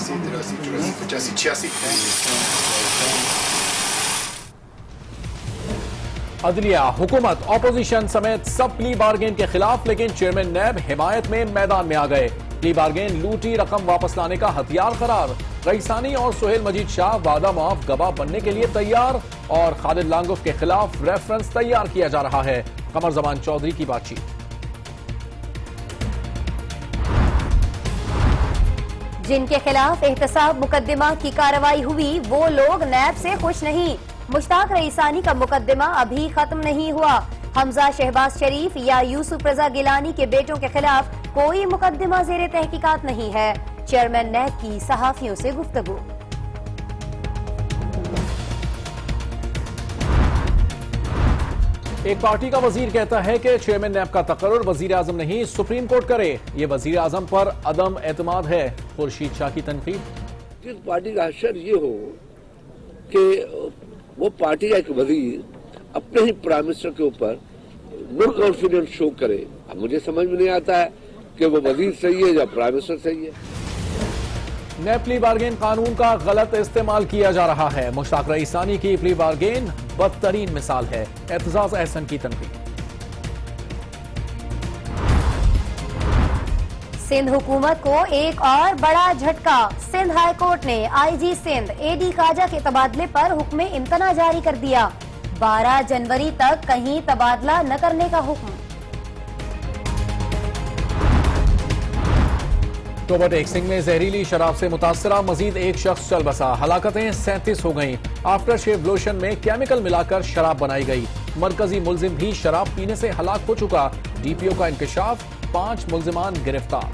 अदलिया, हुकूमत, ऑपोजिशन समेत सब प्ली बार्गेन के खिलाफ, लेकिन चेयरमैन नैब हिमायत में मैदान में आ गए। प्ली बार्गेन लूटी रकम वापस लाने का हथियार करार। रईसानी और सुहेल मजीद शाह वादा माफ गवाह बनने के लिए तैयार और खालिद लांगुफ के खिलाफ रेफरेंस तैयार किया जा रहा है। कमर जमान चौधरी की बातचीत। जिनके खिलाफ एहतसाब मुकदमा की कार्रवाई हुई वो लोग नैब से खुश नहीं। मुश्ताक रईसानी का मुकदमा अभी खत्म नहीं हुआ। हमजा शहबाज शरीफ या यूसुफ रजा गिलानी के बेटों के खिलाफ कोई मुकदमा जेर तहकीकात नहीं है। चेयरमैन नैब की सहाफियों से गुफ्तगू। एक पार्टी का वजीर कहता है कि चेयरमैन नैब का तकर्रुर वजीर आजम नहीं सुप्रीम कोर्ट करे। ये वजीर आजम पर अदम एतमाद है। खुर्शीद शाह की तनकीद। जिस पार्टी का असर ये हो कि वो पार्टी का एक वजीर अपने ही प्राइम मिनिस्टर के ऊपर नो कॉन्फिडेंस शो करे, अब मुझे समझ में नहीं आता है कि वो वजीर सही है या प्राइम मिनिस्टर सही है। नैब प्ली बार्गेन कानून का गलत इस्तेमाल किया जा रहा है। मुश्ताक रईसानी की प्ली बार्गेन बदतरीन मिसाल है। एतजाज अहसन की तनकीद। सिंध हुकूमत को एक और बड़ा झटका। सिंध हाई कोर्ट ने आईजी सिंध एडी काजा के तबादले पर हुक्म इम्तना जारी कर दिया। 12 जनवरी तक कहीं तबादला न करने का हुक्म। ओवरटेक सिंह में जहरीली शराब से मुतासरा मजीद एक शख्स चल बसा। हलाकतें 37 हो गईं। आफ्टर शेव लोशन में केमिकल मिलाकर शराब बनाई गई। मरकजी मुलजिम भी शराब पीने से हलाक हो चुका। डीपीओ का इंकशाफ, 5 मुलजिमान गिरफ्तार।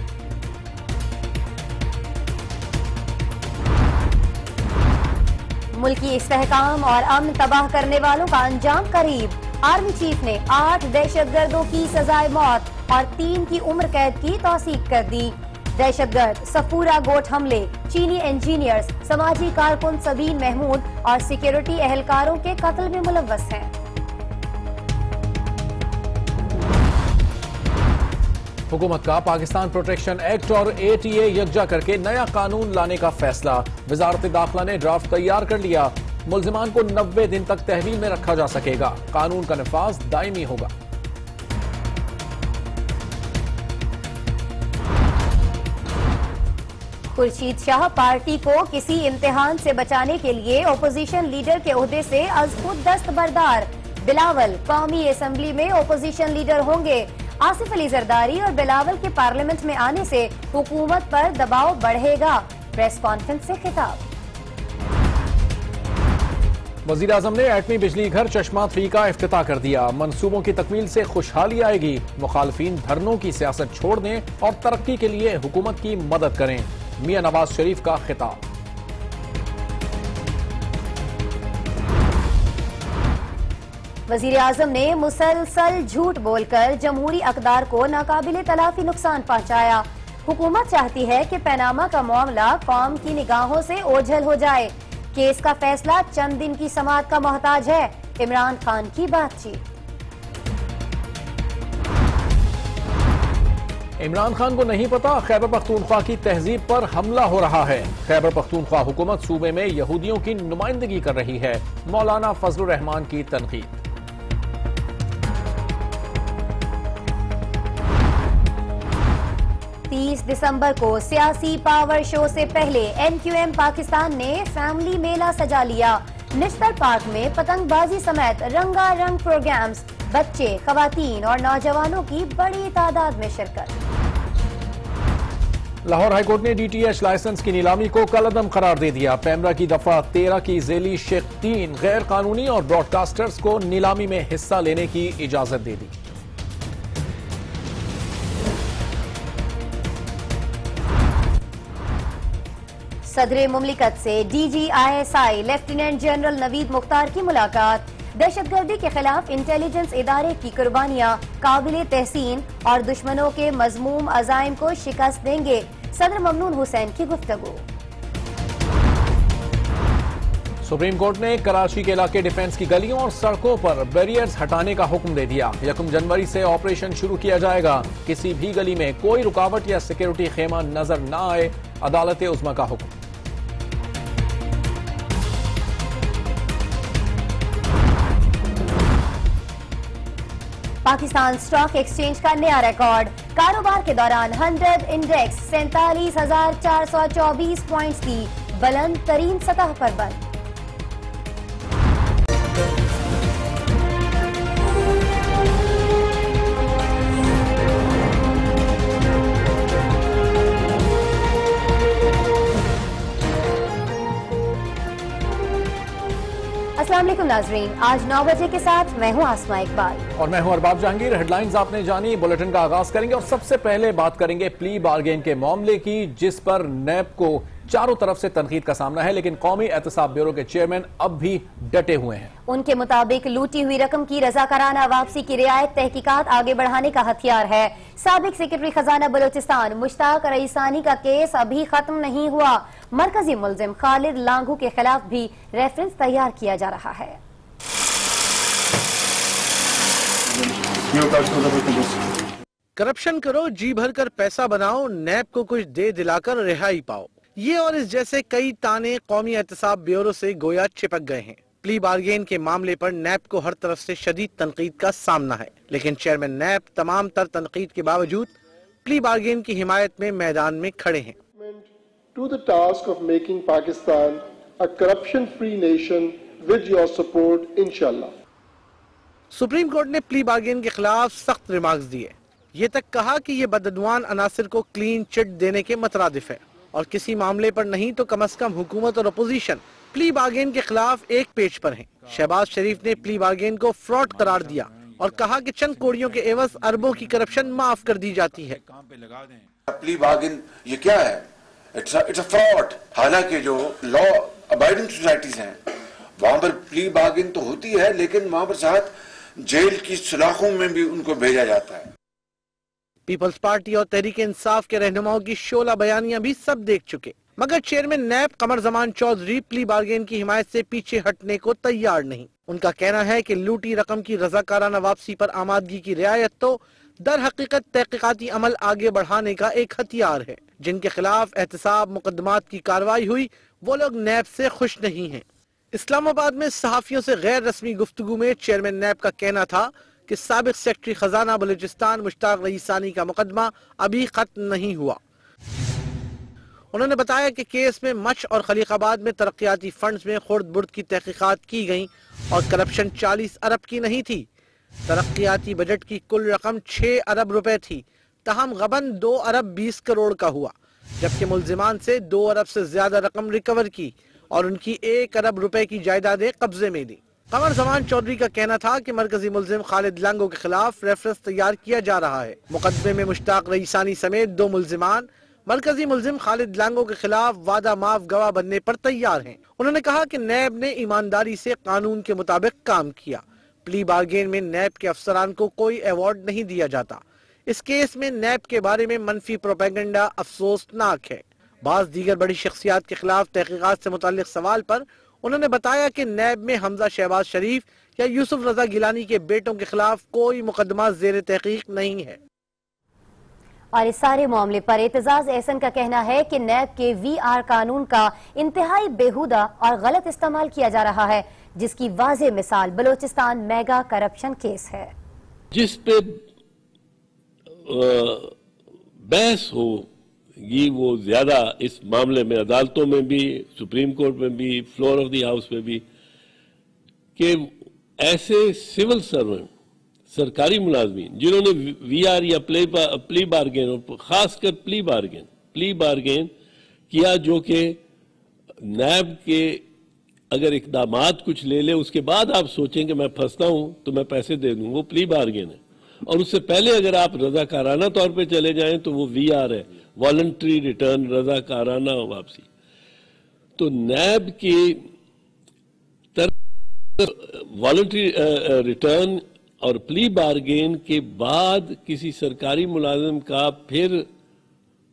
मुल्की इस्तेहकाम और अमन तबाह करने वालों का अंजाम करीब। आर्मी चीफ ने 8 दहशतगर्दों की सजाए मौत और 3 की उम्र कैद की तौसीक कर दी। दहशतगर्द सफूरा गोट हमले, चीनी इंजीनियर्स, समाजी कारकुन सबीन महमूद और सिक्योरिटी एहलकारों के कत्ल में मुलव्वस हैं। हुकूमत का पाकिस्तान प्रोटेक्शन एक्ट और ATA यकजा करके नया कानून लाने का फैसला। वजारत दाखिला ने ड्राफ्ट तैयार कर लिया। मुल्जिमान को 90 दिन तक तहवील में रखा जा सकेगा। कानून का नफाज दायमी होगा। खुर्शीद शाह पार्टी को किसी इम्तिहान से बचाने के लिए ओपोजिशन लीडर के ओहदे से अज खुद दस्तबरदार। बिलावल कौमी असेंबली में ओपोजिशन लीडर होंगे। आसिफ अली जरदारी और बिलावल के पार्लियामेंट में आने से हुकूमत पर दबाव बढ़ेगा। प्रेस कॉन्फ्रेंस से खिताब। वजीर आजम ने एटमी बिजली घर चश्मा 3 का इफ्तिताह कर दिया। मंसूबों की तकमील से खुशहाली आएगी। मुखालफीन धरनों की सियासत छोड़ दें और तरक्की के लिए हुकूमत की मदद करें। मियां नवाज शरीफ का खिताब। वजीर आजम ने मुसलसल झूठ बोलकर जमहूरी अक़दार को नाकाबिले तलाफी नुकसान पहुंचाया। हुकूमत चाहती है कि पैनामा का मामला कौम की निगाहों से ओझल हो जाए। केस का फैसला चंद दिन की समाअत का मोहताज है। इमरान खान की बातचीत। इमरान खान को नहीं पता खैबर पख्तूनख्वा की तहजीब पर हमला हो रहा है। खैबर पख्तूनख्वा हुकूमत सूबे में यहूदियों की नुमाइंदगी कर रही है। मौलाना फजलुर रहमान की तनकीद। 30 दिसंबर को सियासी पावर शो से पहले NQM पाकिस्तान ने फैमिली मेला सजा लिया। निश्तर पार्क में पतंगबाजी समेत रंगारंग प्रोग्राम्स। बच्चे, खवातीन और नौजवानों की बड़ी तादाद में शिरकत। लाहौर हाईकोर्ट ने DTH लाइसेंस की नीलामी को कलअदम करार दे दिया। पैमरा की दफा 13 की झेली शेख 3 गैर कानूनी और ब्रॉडकास्टर्स को नीलामी में हिस्सा लेने की इजाजत दे दी। सदर मुमलिकत से DGISI lieutenant general Naveed Mukhtar की मुलाकात। दहशतगर्दी के खिलाफ इंटेलिजेंस इदारे की कुर्बानियां काबिले तहसीन और दुश्मनों के मजमूम अज़ाइम को शिकस्त देंगे। सदर ममनून हुसैन की गुफ्तगू। सुप्रीम कोर्ट ने कराची के इलाके डिफेंस की गलियों और सड़कों पर बैरियर्स हटाने का हुक्म दे दिया। 1 जनवरी से ऑपरेशन शुरू किया जाएगा। किसी भी गली में कोई रुकावट या सिक्योरिटी खेमा नजर न आए, अदालत उज़्मा का हुक्म। पाकिस्तान स्टॉक एक्सचेंज का नया रिकॉर्ड। कारोबार के दौरान 100 इंडेक्स 47,424 पॉइंट्स की बुलंद तरीन सतह पर बंद। अस्सलाम वालेकुम नाजरीन, आज 9 बजे के साथ मैं हूं आसमा इकबाल और मैं हूं अरबाब जहांगीर। हेडलाइंस आपने जानी, बुलेटिन का आगाज करेंगे और सबसे पहले बात करेंगे प्ली बार्गेन के मामले की, जिस पर नैब को चारों तरफ से तनकीद का सामना है, लेकिन कौमी एहतसाब ब्यूरो के चेयरमैन अब भी डटे हुए हैं। उनके मुताबिक लूटी हुई रकम की रजाकाराना वापसी की रियायत तहकीकात आगे बढ़ाने का हथियार है। साबिक सेक्रेटरी खजाना बलोचिस्तान मुश्ताक रईसानी का केस अभी खत्म नहीं हुआ। मरकजी मुल्जिम खालिद लांगू के खिलाफ भी रेफरेंस तैयार किया जा रहा है। करप्शन करो, जी भर कर पैसा बनाओ, नैब को कुछ दे दिलाकर रिहाई पाओ, ये और इस जैसे कई ताने कौमी एहतसाब ब्यूरो से गोया चिपक गए हैं। प्ली बार्गेन के मामले पर नैब को हर तरफ से शदीद तनकीद का सामना है, लेकिन चेयरमैन नैब तमाम तर तनकीद के बावजूद प्ली बार्गेन की हिमायत में मैदान में खड़े हैं। To the task of making Pakistan a corruption-free nation with your support, inshallah. Supreme court ने प्ली बार्गेन के खिलाफ सख्त रिमार्क्स दिए। ये तक कहा कि ये बदअदवान अनासिर को क्लीन चिट देने के मुतरादिफ है और किसी मामले पर नहीं तो कम अज कम हुकूमत और अपोजिशन प्ली बार्गेन के खिलाफ एक पेज पर है। शहबाज शरीफ ने प्ली बार्गेन को फ्रॉड करार दिया और कहा कि चंद कोड़ियों के एवज अरबों की करप्शन माफ कर दी जाती है। प्ली बार्गेन ये क्या है? It's a fraud. हालांकि जो लॉ अबाइडिंग सोसाइटीज हैं वहां पर प्ली बार्गेन तो होती है, लेकिन वहां पर साथ जेल की सलाखों में भी उनको भेजा जाता है। पीपल्स पार्टी और तहरीक इंसाफ के रहनुमाओं की शोला बयानियां भी सब देख चुके, मगर chairman NAB Qamar Zaman Chaudhry plea bargain की हिमायत से पीछे हटने को तैयार नहीं। उनका कहना है कि लूटी रकम की रजाकाराना वापसी पर आमादगी की रियायत तो दर हकीकत तहकीकाती अमल आगे बढ़ाने का एक हथियार है। जिनके खिलाफ एहतसाब मुकदमात की कार्रवाई हुई वो लोग नैब से खुश नहीं हैं। इस्लामाबाद में सहाफियों से गैर रस्मी गुफ्तगू में चेयरमैन नैब का कहना था कि साबिक सेक्रेटरी खजाना बलूचिस्तान मुश्ताक रईसानी का मुकदमा अभी खत्म नहीं हुआ। उन्होंने बताया कि केस में मच और खलीकाबाद में तरक्याती फंड्स में खुर्द बुर्द की तहकीकात की गई और करप्शन 40 अरब की नहीं थी। तरक्याती बजट की कुल रकम 6 अरब रुपए थी, तहम गबन 2 अरब 20 करोड़ का हुआ, जबकि मुल्जिमान से 2 अरब से ज्यादा रकम रिकवर की और उनकी 1 अरब रुपए की जायदादें कब्जे में ली। कमर जमान चौधरी का कहना था कि मरकजी मुल्जिम खालिद लांगो के खिलाफ रेफरेंस तैयार किया जा रहा है। मुकदमे में मुश्ताक रईसानी समेत 2 मुल्जिमान मरकजी मुल्जिम खालिद लांगो के खिलाफ वादा माफ गवाह बनने पर तैयार हैं। उन्होंने कहा कि नैब ने ईमानदारी से कानून के मुताबिक काम किया। प्ली बार्गेन में नैब के अफसरान को कोई अवार्ड नहीं दिया जाता। इस केस में नैब के बारे में मनफी प्रोपेगेंडा अफसोसनाक है। बाज दीगर बड़ी शख्सियात के खिलाफ तहकीकात से मुताल्लिक सवाल पर उन्होंने बताया कि नैब में हमजा शहबाज शरीफ या यूसुफ रजा गिलानी के बेटों के खिलाफ कोई मुकदमा जेर तहकीक नहीं है। और इस सारे मामले पर एतजाज एहसन का कहना है कि नैब के VR कानून का इंतहाई बेहुदा और गलत इस्तेमाल किया जा रहा है, जिसकी वाज़ेह मिसाल बलोचिस्तान मेगा करप्शन केस है। जिस पे बहस होगी वो ज्यादा इस मामले में अदालतों में भी, सुप्रीम कोर्ट में भी, फ्लोर ऑफ द हाउस में भी, कि ऐसे सिविल सर्वेंट सरकारी मुलाजमीन जिन्होंने VR या प्ली बार्गेन और खासकर प्ली बार्गेन किया, जो कि नैब के अगर इकदामात कुछ ले ले उसके बाद आप सोचें कि मैं फंसता हूं तो मैं पैसे दे दूं, वो प्ली बार्गेन है। और उससे पहले अगर आप रजाकाराना तौर पे चले जाएं तो वो VR है, वॉलंटरी रिटर्न, रजाकाराना वापसी। तो नैब की वॉलंटरी रिटर्न और प्ली बार्गेन के बाद किसी सरकारी मुलाजिम का फिर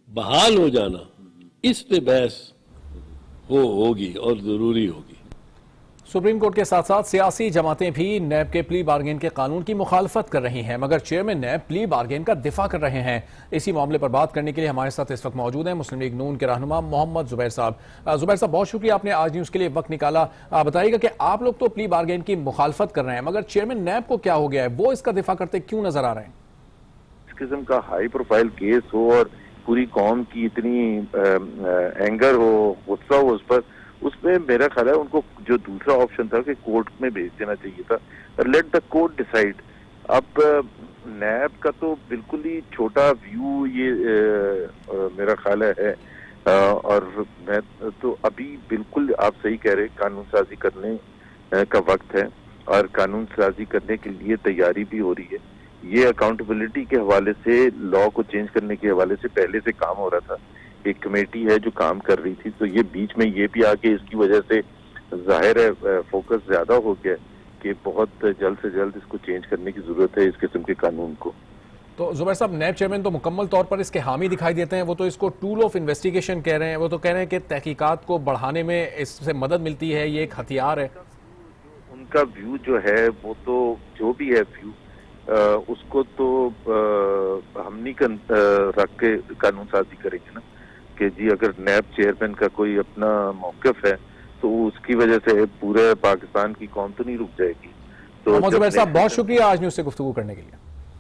बहाल हो जाना, इस पे बहस होगी और जरूरी होगी। सुप्रीम कोर्ट के साथ साथ सियासी जमातें भी नैब के प्ली बार्गेन के कानून की मुखालफत कर रही हैं, मगर चेयरमैन नैब प्ली बार्गेन का दिफा कर रहे हैं। इसी मामले पर बात करने के लिए हमारे साथ इस वक्त मौजूद हैं मुस्लिम लीग नून के रहनुमा मोहम्मद जुबैर साहब। जुबैर साहब, बहुत शुक्रिया, आपने आज न्यूज के लिए वक्त निकाला। बताइएगा कि आप लोग तो प्ली बार्गेन की मुखालफत कर रहे हैं, मगर चेयरमैन नैब को क्या हो गया है, वो इसका दिफा करते क्यों नजर आ रहे हैं? इस किस्म का हाई प्रोफाइल केस हो और पूरी कौम की इतनी एंगर हो, गुस्सा हो उस पर, उसमें मेरा ख्याल है उनको जो दूसरा ऑप्शन था कि कोर्ट में भेज देना चाहिए था, लेट द कोर्ट डिसाइड। अब नैब का तो बिल्कुल ही छोटा व्यू ये मेरा ख्याल है, और मैं तो अभी बिल्कुल आप सही कह रहे, कानून साजी करने का वक्त है और कानून साजी करने के लिए तैयारी भी हो रही है। ये अकाउंटेबिलिटी के हवाले से, लॉ को चेंज करने के हवाले से पहले से काम हो रहा था, एक कमेटी है जो काम कर रही थी, तो ये बीच में ये भी आके इसकी वजह से जाहिर है फोकस ज्यादा हो गया कि बहुत जल्द से जल्द इसको चेंज करने की जरूरत है, इस किस्म के कानून को। तो जुबैर साहब, नैब चेयरमैन तो मुकम्मल तौर पर इसके हामी दिखाई देते हैं, वो तो इसको टूल ऑफ इन्वेस्टिगेशन कह रहे हैं, वो तो कह रहे हैं कि तहकीकात को बढ़ाने में इससे मदद मिलती है, ये एक हथियार है। उनका व्यू जो है वो तो जो भी है व्यू, उसको तो हम नहीं रख के कानून साजी करेंगे ना, कि जी अगर नैब चेयरमैन का कोई अपना मौक़िफ़ है तो उसकी वजह से पूरे पाकिस्तान की कौम तो नहीं रुक जाएगी। तो मोहम्मद जुबैर साहब, बहुत शुक्रिया आज न्यूज़ से गुफ्तगू करने के लिए।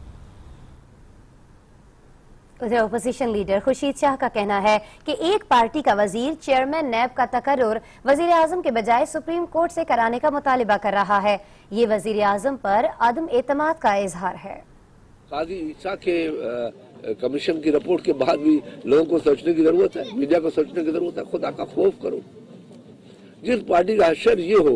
उधर अपोजिशन लीडर खुर्शीद शाह का कहना है कि एक पार्टी का वजीर चेयरमैन नैब का तकर्रुर वजीर आजम के बजाय सुप्रीम कोर्ट से कराने का मुतालिबा कर रहा है। ये वजीर आजम पर अदम एतमाद का इजहार है। काजी ईसा के कमीशन की रिपोर्ट के बाद भी लोगों को सोचने की जरूरत है, मीडिया को सोचने की जरूरत है। खुदा का खौफ करो। जिस पार्टी का असर ये हो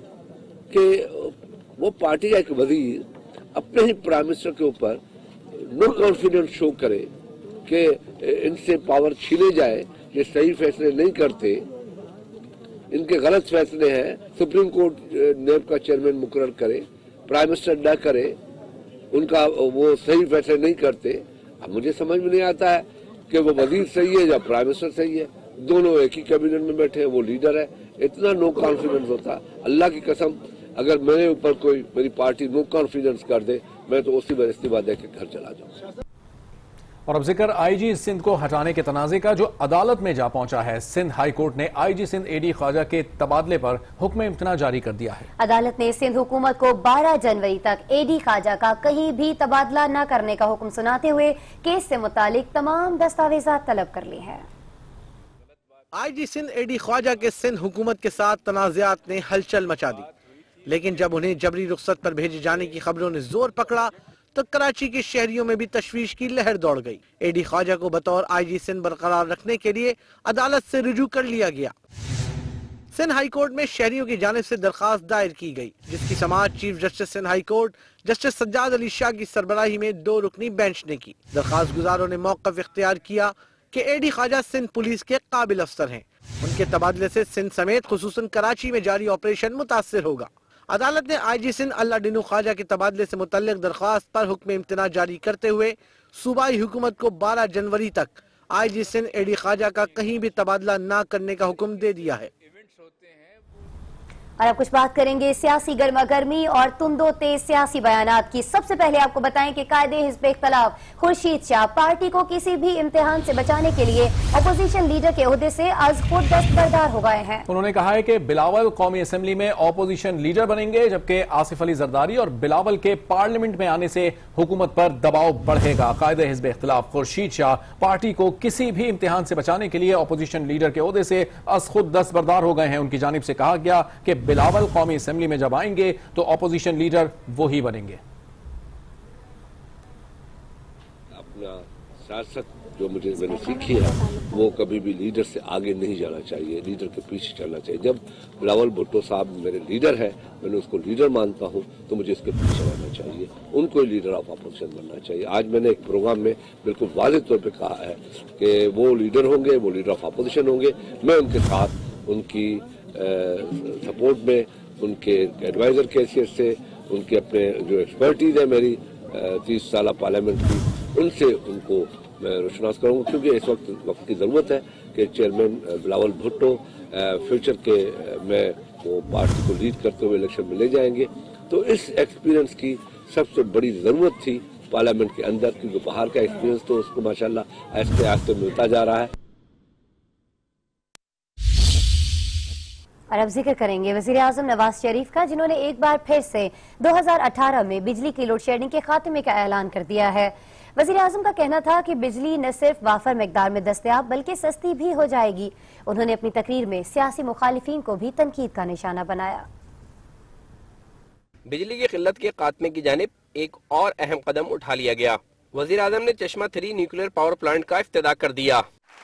कि वो पार्टी का एक वजीर अपने ही प्राइम मिनिस्टर के ऊपर नो कॉन्फिडेंस शो करे कि इनसे पावर छीने जाए, ये सही फैसले नहीं करते, इनके गलत फैसले हैं, सुप्रीम कोर्ट नैब का चेयरमैन मुकर्रर करे, प्राइम मिनिस्टर न करे, उनका वो सही फैसले नहीं करते। अब मुझे समझ में नहीं आता है कि वो वजीर सही है या प्राइम मिनिस्टर सही है, दोनों एक ही कैबिनेट में बैठे हैं, वो लीडर है। इतना नो कॉन्फिडेंस होता, अल्लाह की कसम, अगर मेरे ऊपर कोई मेरी पार्टी नो कॉन्फिडेंस कर दे, मैं तो उसी बार इस्तीफा दे के घर चला जाऊँ। और अब जिक्र आईजी सिंध को हटाने के तनाजे का, जो अदालत में जा पहुंचा है। सिंध हाई कोर्ट ने आईजी सिंध एडी ख्वाजा के तबादले पर हुक्म इम्तना जारी कर दिया है। अदालत ने सिंध हुकूमत को 12 जनवरी तक एडी ख्वाजा का कहीं भी तबादला न करने का हुक्म सुनाते हुए केस से मुतालिक तमाम दस्तावेजात तलब कर ली है। आईजी सिंध एडी ख्वाजा के सिंध हुकूमत के साथ तनाज़ात ने हलचल मचा दी, लेकिन जब उन्हें जबरी रुख्सत पर भेजे जाने की खबरों ने जोर पकड़ा तो कराची के शहरियों में भी तशवीश की लहर दौड़ गई। एडी ख्वाजा को बतौर आईजी सिंध बरकरार रखने के लिए अदालत से रुजू कर लिया गया। सिंध हाई कोर्ट में शहरियों की जानिब से दरखास्त दायर की गई, जिसकी समाअत chief justice Sindh high court justice Sajjad Ali Shah की सरबराही में 2 रुकनी बेंच ने की। दरखास्त गुजारों ने मौक़िफ़ इख्तियार किया कि एडी ख्वाजा सिंध पुलिस के काबिल अफसर हैं, उनके तबादले से सिंध समेत खुसूसन कराची में जारी ऑपरेशन मुतासिर होगा। अदालत ने आईजी सिंध अल्लाह डिनू ख्वाजा के तबादले से मुतल्लिक दरख्वास्त पर हुक्म इम्तना जारी करते हुए सूबाई हुकूमत को 12 जनवरी तक आईजी सिंध एडी ख्वाजा का कहीं भी तबादला न करने का हुक्म दे दिया है। और अब कुछ बात करेंगे सियासी गर्मा गर्मी और तुंदो तेज सियासी बयानात की। सबसे पहले आपको बताएं कि कायदे हिज़्ब इख्तिलाफ खुर्शीद शाह पार्टी को किसी भी इम्तिहान से बचाने के लिए अपोजिशन लीडर के ओहदे से आज खुद दस्तबरदार हो गए हैं। उन्होंने कहा है कि बिलावल कौमी असम्बली में अपोजिशन लीडर बनेंगे, जबकि आसिफ अली जरदारी और बिलावल के पार्लियामेंट में आने से हुकूमत पर दबाव बढ़ेगा। कायदे हिज़्ब इख्तिलाफ खुर्शीद शाह पार्टी को किसी भी इम्तिहान से बचाने के लिए अपोजिशन लीडर के ओहदे से आज खुद दस्तबरदार हो गए हैं। उनकी जानिब से कहा गया कि बिलावल कौमी असेंबली में जब आएंगे तो ऑपोजिशन लीडर वो ही बनेंगे। अपना सियासत जो मैंने सीखी है वो कभी भी लीडर से आगे नहीं जाना चाहिए, लीडर के पीछे चलना चाहिए। जब बिलावल भुट्टो साहब मेरे लीडर है, मैंने उसको लीडर मानता हूं, तो मुझे इसके पीछे रहना चाहिए, उनको लीडर ऑफ अपोजिशन बनना चाहिए। आज मैंने एक प्रोग्राम में बिल्कुल वाज़ेह तौर पे कहा है कि वो लीडर होंगे, वो लीडर ऑफ अपोजिशन होंगे, मैं उनके साथ उनकी सपोर्ट में, उनके एडवाइजर की हैसियत से, उनके अपने जो एक्सपर्टीज है मेरी 30 साल पार्लियामेंट की, उनसे उनको मैं रोशनास करूँगा, क्योंकि इस वक्त की ज़रूरत है कि चेयरमैन बिलावल भुट्टो फ्यूचर के में वो पार्टी को लीड करते हुए इलेक्शन में ले जाएंगे। तो इस एक्सपीरियंस की सबसे बड़ी जरूरत थी पार्लियामेंट के अंदर, क्योंकि बाहर का एक्सपीरियंस तो उसको माशाल्लाह आहिस्ते आहिस्ते मिलता जा रहा है। और अब जिक्र करेंगे वजीर आजम नवाज शरीफ का, जिन्होंने एक बार फिर से 2018 में बिजली की लोड शेडिंग के खात्मे का ऐलान कर दिया है। वजीर आजम का कहना था कि बिजली न सिर्फ वाफर मिकदार में दस्तयाब बल्कि सस्ती भी हो जाएगी। उन्होंने अपनी तकरीर में सियासी मुखालिफिन को भी तनकीद का निशाना बनाया। बिजली की किल्लत के खात्मे की जानिब एक और अहम कदम उठा लिया गया। वजीर आजम ने चश्मा 3 न्यूक्लियर पावर प्लांट का इफ्तिताह कर दिया।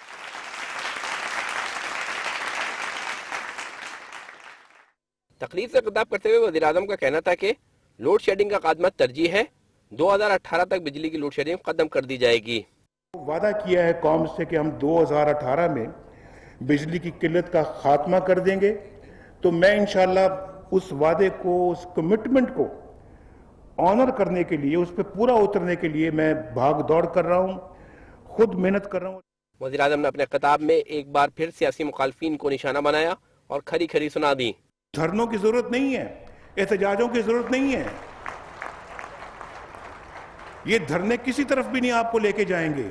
तकरीर से खिताब करते हुए वजीर आजम का कहना था कि लोड शेडिंग का खात्मा तरजीह है। 2018 तक बिजली की लोड शेडिंग खत्म कर दी जाएगी। वादा किया है कौम से कि हम 2018 में बिजली की किल्लत का खात्मा कर देंगे। तो मैं इंशाल्लाह उस वादे को, उस कमिटमेंट को ऑनर करने के लिए, उस पर पूरा उतरने के लिए मैं भाग दौड़ कर रहा हूँ, खुद मेहनत कर रहा हूँ। वजीर आजम ने अपने खिताब में एक बार फिर सियासी मुखालिफिन को निशाना बनाया और खरी खरी सुना दी। धरनों की जरूरत नहीं है, एहतजाजों की जरूरत नहीं है। ये धरने किसी तरफ भी नहीं आपको लेके जाएंगे।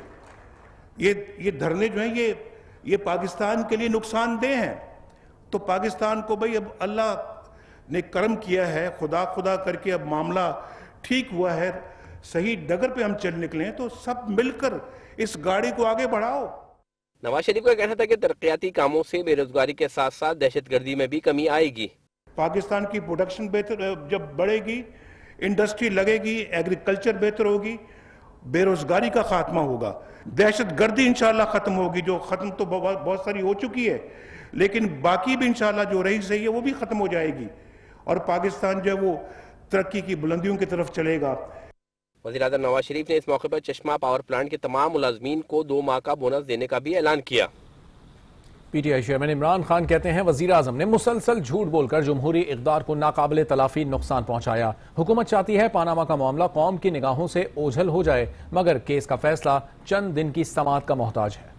ये धरने जो हैं ये पाकिस्तान के लिए नुकसानदेह हैं। तो पाकिस्तान को भाई अब अल्लाह ने करम किया है, खुदा करके अब मामला ठीक हुआ है, सही डगर पे हम चल निकले हैं। तो सब मिलकर इस गाड़ी को आगे बढ़ाओ। नवाज शरीफ का कहना था कि तरक्याती कामों से बेरोजगारी के साथ साथ दहशतगर्दी में भी कमी आएगी। पाकिस्तान की प्रोडक्शन बेहतर जब बढ़ेगी, इंडस्ट्री लगेगी, एग्रीकल्चर बेहतर होगी, बेरोजगारी का खात्मा होगा, दहशतगर्दी इंशाल्लाह खत्म होगी। जो खत्म तो बहुत सारी हो चुकी है, लेकिन बाकी भी इंशाल्लाह जो रही सही है वो भी खत्म हो जाएगी और पाकिस्तान जो है वो तरक्की की बुलंदियों की तरफ चलेगा। वज़ीर आज़म नवाज शरीफ ने इस मौके पर चश्मा पावर प्लांट के तमाम मुलाजमीन को 2 माह का बोनस देने का भी ऐलान किया। पीटीआई चेयरमैन इमरान खान कहते हैं वजीर आजम ने मुसलसल झूठ बोलकर जमहूरी इक़दार को नाकाबिले तलाफी नुकसान पहुंचाया। हुकूमत चाहती है पानामा का मामला कौम की निगाहों से ओझल हो जाए, मगर केस का फैसला चंद दिन की समाअत का मोहताज है।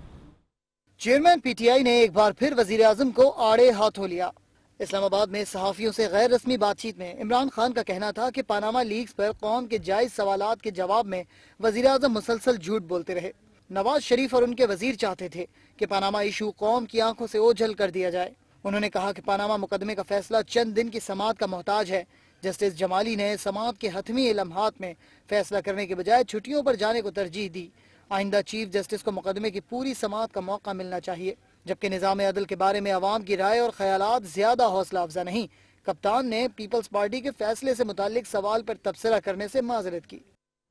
चेयरमैन पीटीआई ने एक बार फिर वजीर आजम को आड़े हाथों लिया। इस्लामाबाद में सहाफियों से गैर रस्मी बातचीत में इमरान खान का कहना था कि पानामा लीक्स पर कौम के जायज सवालात के जवाब में वजीर आजम मुसलसल झूठ बोलते रहे। नवाज शरीफ और उनके वजीर चाहते थे कि पानामा इशू कौम की आंखों से ओझल कर दिया जाए। उन्होंने कहा कि पानामा मुकदमे का फैसला चंद दिन की समाअत का मोहताज है। जस्टिस जमाली ने समाअत के हतमी लम्हात में फैसला करने के बजाय छुट्टियों पर जाने को तरजीह दी। आइंदा चीफ जस्टिस को मुकदमे की पूरी समाअत का मौका मिलना चाहिए। जबकि निज़ाम अदल के बारे में अवाम की राय और ख्यालात ज्यादा हौसला अफजा नहीं। कप्तान ने पीपल्स पार्टी के फैसले से मुतालिक सवाल पर तबसरा करने से माजरत की।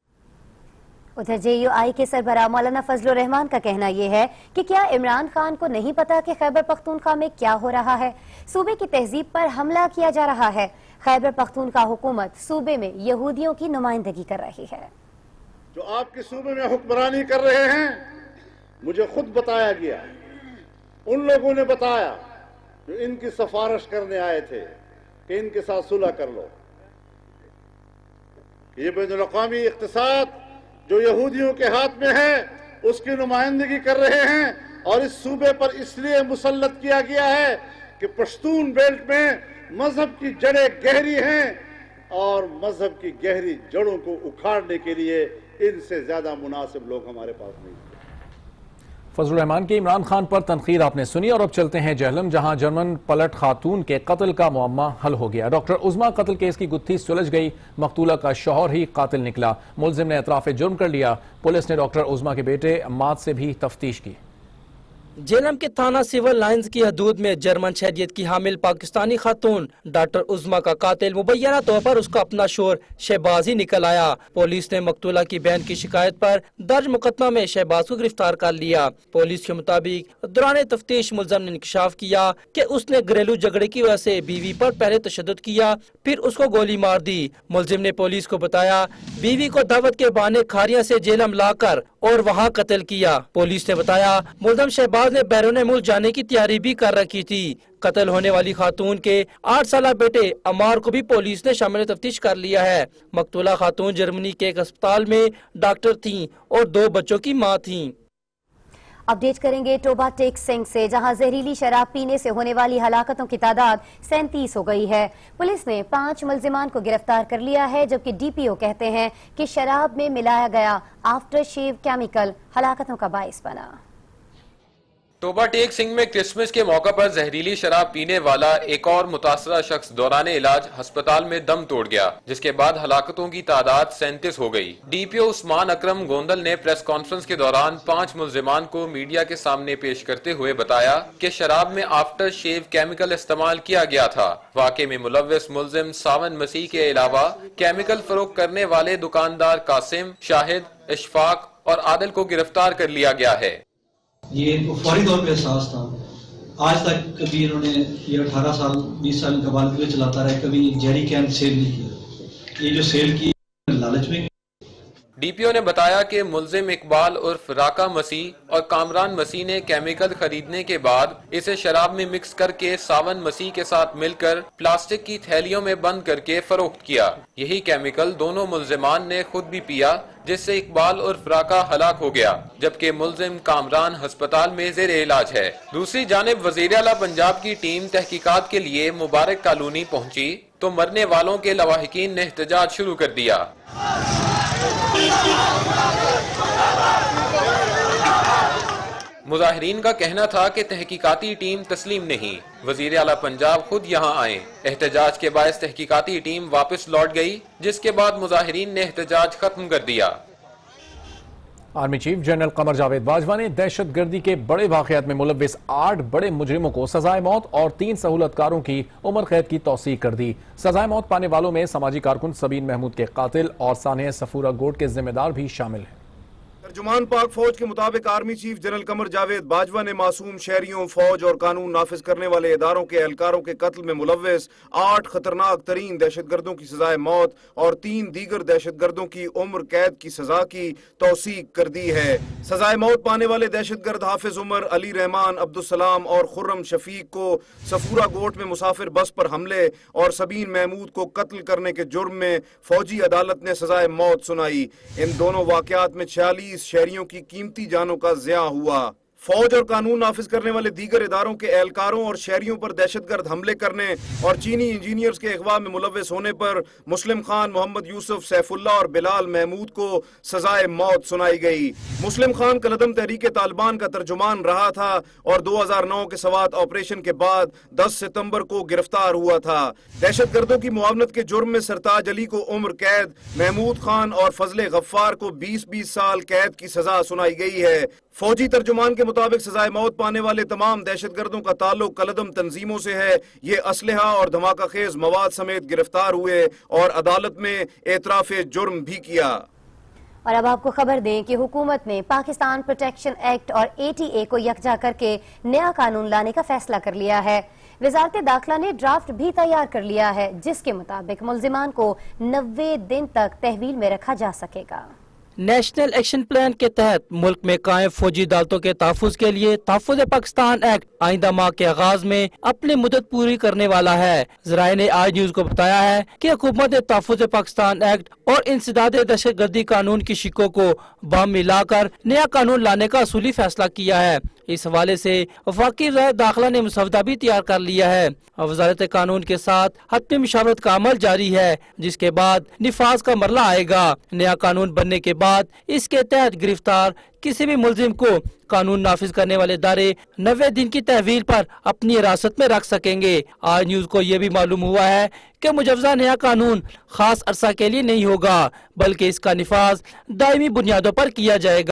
उधर JUI के सरबराह मौलाना फजलुर रहमान का कहना यह है कि क्या इमरान खान को नहीं पता कि खैबर पख्तूनख्वा में क्या हो रहा है। सूबे की तहजीब पर हमला किया जा रहा है। खैबर पख्तूनख्वा हुकूमत सूबे में यहूदियों की नुमाइंदगी कर रही है। जो आपके सूबे में हुक्मरानी कर रहे हैं, मुझे खुद बताया गया, उन लोगों ने बताया जो इनकी सिफारिश करने आए थे कि इनके साथ सुलह कर लो। ये बैनुल अक़वामी इक़्तिसाद जो यहूदियों के हाथ में है उसकी नुमाइंदगी कर रहे हैं और इस सूबे पर इसलिए मुसल्लत किया गया है कि पश्तून बेल्ट में मजहब की जड़ें गहरी हैं और मजहब की गहरी जड़ों को उखाड़ने के लिए इनसे ज्यादा मुनासिब लोग हमारे पास नहीं। फजलुर रहमान की इमरान खान पर तनकीद आपने सुनी और अब चलते हैं जहलम, जहां जर्मन पलट खातून के कत्ल का मुअम्मा हल हो गया। डॉक्टर उज़्मा कत्ल केस की गुत्थी सुलझ गई। मकतूला का शौहर ही कातिल निकला। मुलजिम ने एतराफ़े जुर्म कर लिया। पुलिस ने डॉक्टर उज़्मा के बेटे अम्माद से भी तफ्तीश की। जेलम के थाना सिविल लाइंस की हदूद में जर्मन शहरियत की हामिल पाकिस्तानी खातून डॉक्टर उज़्मा का कातिल मुबैना तौर पर उसका अपना शोर शहबाज ही निकल आया। पुलिस ने मकतूला की बहन की शिकायत पर दर्ज मुकदमा में शहबाज को गिरफ्तार कर लिया। पुलिस के मुताबिक दौरान तफ्तीश मुलजम ने इंकशाफ किया कि उसने घरेलू झगड़े की वजह से बीवी पर पहले तशद्दुद किया, फिर उसको गोली मार दी। मुलजिम ने पुलिस को बताया बीवी को दावत के बहाने खारिया से जेलम लाकर और वहाँ कत्ल किया। पुलिस ने बताया मुलजिम शहबाज ने बैरून मुल्क जाने की तैयारी भी कर रखी थी। कत्ल होने वाली खातून के 8 साला बेटे अमार को भी पुलिस ने शामिल तफ्तीश कर लिया है। मकतूला खातून जर्मनी के एक अस्पताल में डॉक्टर थीं और 2 बच्चों की मां थीं। अपडेट करेंगे टोबा टेक सिंह से, जहां जहरीली शराब पीने से होने वाली हलाकतों की तादाद 37 हो गई है। पुलिस ने 5 मुल्जिमान को गिरफ्तार कर लिया है, जबकि डीपीओ कहते हैं कि शराब में मिलाया गया आफ्टर शेव केमिकल हलाकतों का बाइस बना। टोबा टेक सिंह में क्रिसमस के मौका पर जहरीली शराब पीने वाला एक और मुतासरा शख्स दौरान इलाज अस्पताल में दम तोड़ गया, जिसके बाद हलाकतों की तादाद 37 हो गई। डीपीओ उस्मान अकरम गोंदल ने प्रेस कॉन्फ्रेंस के दौरान 5 मुल्जिमान को मीडिया के सामने पेश करते हुए बताया कि शराब में आफ्टर शेव केमिकल इस्तेमाल किया गया था। वाक़े में मुलव्विस मुल्जिम सावन मसीह के अलावा केमिकल फरोख्त करने वाले दुकानदार कासिम, शाहिद, इशफाक और आदिल को गिरफ्तार कर लिया गया है। ये फौरी तौर पे एहसास था। आज तक कभी इन्होंने ये 18 साल 20 साल का बाल चलाता रहा, कभी जेरी कैन सेल नहीं किया। ये जो सेल की लालच में। डीपीओ ने बताया कि मुल्जिम इकबाल उर्फ राका मसीह और कामरान मसीह ने केमिकल खरीदने के बाद इसे शराब में मिक्स करके सावन मसीह के साथ मिलकर प्लास्टिक की थैलियों में बंद करके फरोख्त किया। यही केमिकल दोनों मुल्जिमान ने खुद भी पिया, जिससे इकबाल उर्फ राका हलाक हो गया, जबकि मुल्जिम कामरान अस्पताल में जेर इलाज है। दूसरी जानिब वज़ीर आला पंजाब की टीम तहकीकात के लिए मुबारक कॉलोनी पहुंची तो मरने वालों के लवाहिकीन ने एहतजाज शुरू कर दिया। मुजाहिरीन का कहना था कि तहकीकाती टीम तस्लीम नहीं, वज़ीर आला पंजाब खुद यहां आए। एहतजाज के बायस तहकीकाती टीम वापस लौट गई, जिसके बाद मुजाहिरीन ने एहतजाज खत्म कर दिया। Army chief general Qamar Javed Bajwa ने दहशतगर्दी के बड़े वाक़यात में मुलव्विस 8 बड़े मुजरिमों को सजाए मौत और 3 सहूलतकारों की उम्र कैद की तौसीक कर दी। सजाए मौत पाने वालों में समाजी कारकुन सबीन महमूद के कातिल और सानिया सफूरा गोट के जिम्मेदार भी शामिल हैं। तर्जुमान पाक फौज के मुताबिक army chief general Qamar Javed Bajwa ने मासूम शहरियों, फौज और कानून नाफिज करने वाले इदारों के एहलकारों के कत्ल में मुलव्विस 8 खतरनाक तरीन दहशतगर्दों की सजाए मौत और 3 दीगर दहशतगर्दों की उम्र कैद की सजा की तौसीक कर दी है। सजाए मौत पाने वाले दहशतगर्द हाफिज उमर, अली रहमान, अब्दुलसलाम और खुर्रम शफीक को सफूरा गोट में मुसाफिर बस पर हमले और सबीन महमूद को कत्ल करने के जुर्म में फौजी अदालत ने सजाए मौत सुनाई। इन दोनों वाकयात में 46 शहरियों की कीमती जानों का ज़िया हुआ। फौज और कानून नाफिज करने वाले दीगर इदारों के एहलकारों और शहरियों पर दहशतगर्द हमले करने और चीनी इंजीनियर्स के अगवा में मुलव्विस होने पर मुस्लिम खान, मोहम्मद यूसुफ, सैफुल्लाह और बिलाल महमूद को सजाए मौत सुनाई गई। मुस्लिम खान कलदम तहरीक तालिबान का तर्जुमान रहा था और 2009 के सवात ऑपरेशन के बाद 10 सितंबर को गिरफ्तार हुआ था। दहशतगर्दों की मुआवनत के जुर्म में सरताज अली को उम्र कैद, महमूद खान और फजले गफ्फार को 20-20 साल कैद की सजा सुनाई गई है। फौजी तर्जुमान के मुताबिक सजाए मौत पाने वाले तमाम दहशतगर्दों का ताल्लुक कलदम तंजीमों से है। ये असलहा और धमाका खेज मवाद समेत गिरफ्तार हुए और अदालत में एतराफ़े जुर्म भी किया। और अब आपको खबर दें कि हुकूमत ने पाकिस्तान प्रोटेक्शन एक्ट और ATA को यकजा करके नया कानून लाने का फैसला कर लिया है। वजारत दाखिला ने ड्राफ्ट भी तैयार कर लिया है, जिसके मुताबिक मुल्जिमान को 90 दिन तक तहवील में रखा जा सकेगा। नेशनल एक्शन प्लान के तहत मुल्क में कायम फौजी अदालतों के तहफ़्फ़ुज़ के लिए तहफ़्फ़ुज़ पाकिस्तान एक्ट आइंदा माह के आगाज में अपनी मुद्दत पूरी करने वाला है। ज़राए ने आज न्यूज को बताया है कि हुकूमत ने तहफ़्फ़ुज़ पाकिस्तान एक्ट और इंसदाद दहशतगर्दी कानून की शिकों को बम मिलाकर नया कानून लाने का असूली फैसला किया है। इस हवाले से वफाकी वज़ारत दाखिला ने मुसवदा भी तैयार कर लिया है। वज़ारत कानून के साथ हतमी मुशावरत का अमल जारी है, जिसके बाद निफाज का मरला आएगा। नया कानून बनने के बाद इसके तहत गिरफ्तार किसी भी मुल्जिम को कानून नाफिज करने वाले इदारे 90 दिन की तहवील पर अपनी हिरासत में रख सकेंगे। आज न्यूज को यह भी मालूम हुआ है कि मुजवजा नया कानून खास अरसा के लिए नहीं होगा, बल्कि इसका निफाज दायमी बुनियादों पर किया जाएगा।